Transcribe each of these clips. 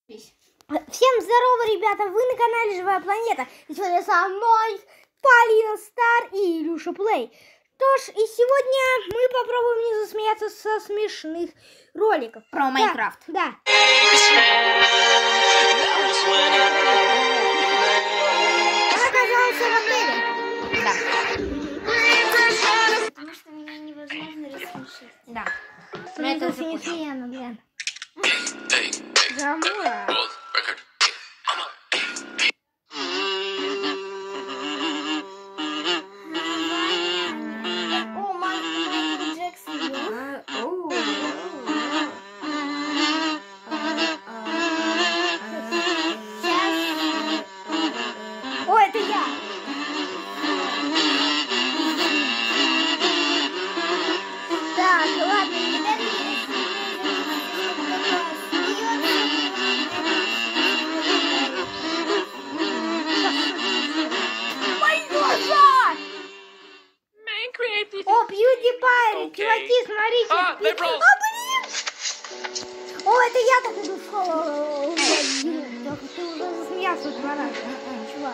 Всем здорово, ребята! Вы на канале Живая Планета. И сегодня со мной Полина Стар и Илюша Плей. Что ж, и сегодня мы попробуем не засмеяться со смешных роликов. Про Майнкрафт. Да. Он оказался в отеле. Да. Потому что меня невозможно рассмешить. Да. Но это уже несмеяно, блин. Замура. О, Майкл Джексон. О, это я. Так, ладно, О, PewDiePie, чуваки, смотрите. Блин! О, это я так иду в школу. Ты уже засмеялся 2 раза. Чувак.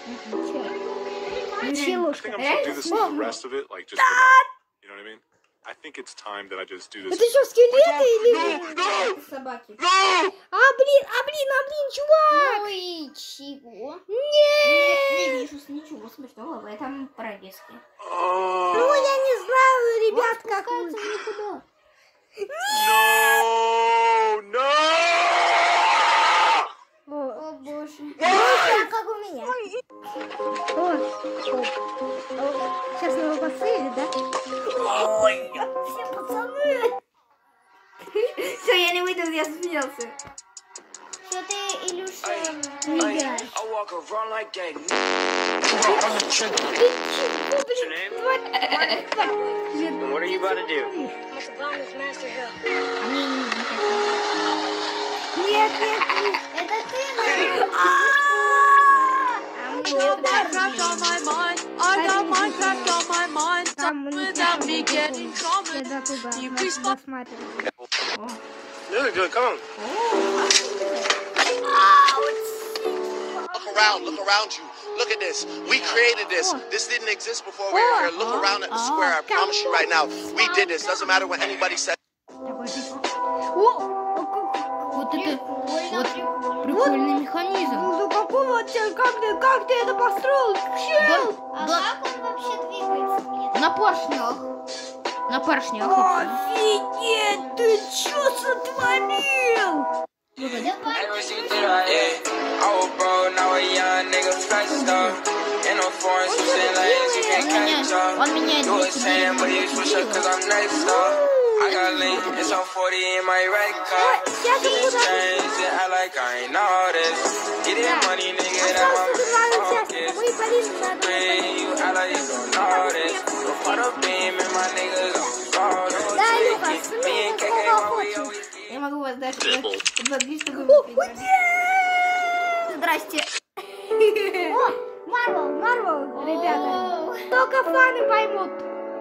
Челушка. I think it's time that I just do this. Это что, скелеты или... Собаки. Блин, чувак. Ну и чего? Не вижу ничего смешного в этом прорезке. Ну, я не знаю, ребят, как вы... никуда. No! О боже. Как у меня. Сейчас мы его посылили, да? Ой, все пацаны. Все, я не выйду, я засмеялся. Что ты, Илюша, Не играешь. What are you about to do? Нет. Это ты, Really good, come on. Look around you. Look at this. We created this. This didn't exist before we were here. Look around at the square. I promise you right now, we did this. Doesn't matter what anybody said. Вот это вот прикольный механизм. Ну какого как ты это построил? Чел? А как он вообще двигается? На поршнях. На поршнях. Офигеть, ты чё сотворил? Он меня I got lean, it's on 40 in my red car. These chains, I like I ain't all this. Get that money, nigga, that my focus. Pray you, I like you don't know this. Go for the beam and my niggas on all those tickets. Me and KK, what we always get. Я могу вас дать подбить, Здрасте. О, Марвел, ребята. Только фаны поймут.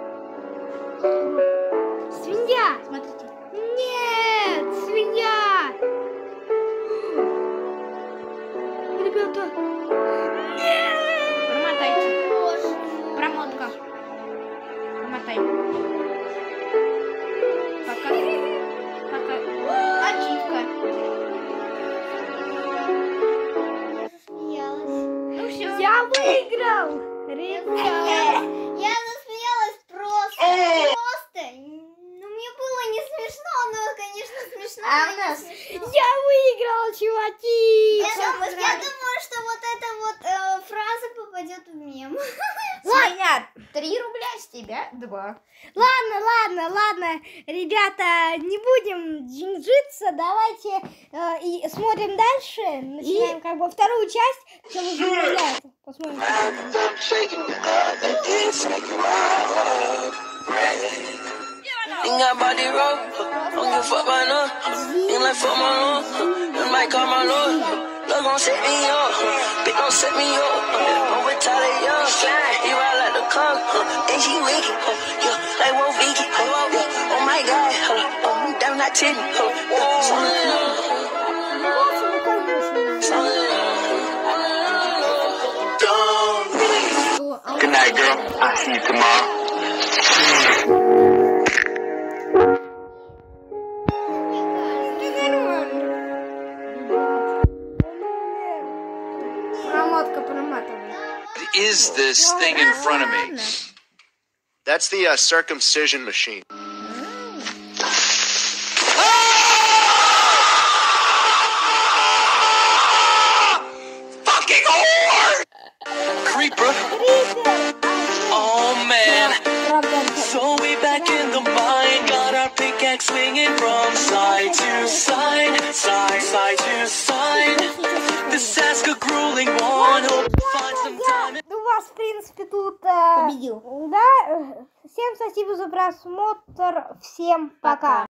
Свинья. Смотрите. Нет, свинья. Ребята. Нет. Промотайте. Промотка. Промотай. Пока. Ачивка. Я засмеялась. Ну все. Я выиграл. Ребята. Я засмеялась просто. Ну, мне было не смешно, но, конечно, смешно. А у но не нас... смешно. Я выиграл, чуваки. Я думаю, что вот эта вот фраза попадет в мем. Свинья, 3 рубля с тебя 2. Ладно, ребята, не будем джинжиться, давайте и смотрим дальше, начинаем как бы вторую часть, что уже появляется, посмотрим. Think I body roll, don't give a fuck by no. Ain't like fuck my lord, you might call my lord. Love gon' set me up, bitch gon' set me up. I'm with Tyler Young, he ride like the car, and she wicked, yeah, like Wolf Vicky, oh my God, damn not titty, girl. I'll see you tomorrow. Промотка проматывает. Is this thing in front of me? That's the circumcision machine. Fucking whore! Creeper. Oh man. So we back in the mine, got our pickaxe swinging from side to side, side to side. This task a grueling one. Hope to find some time. У вас, в принципе, тут... Победил. Да, всем спасибо за просмотр, всем пока.